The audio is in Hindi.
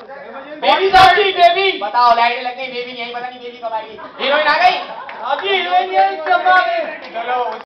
बेबी साहब बेबी बताओ, लाइट लग गई, बेबी यही, पता नहीं बेबी कब आएगी। हीरोइन आ गई। हीरोइन चलो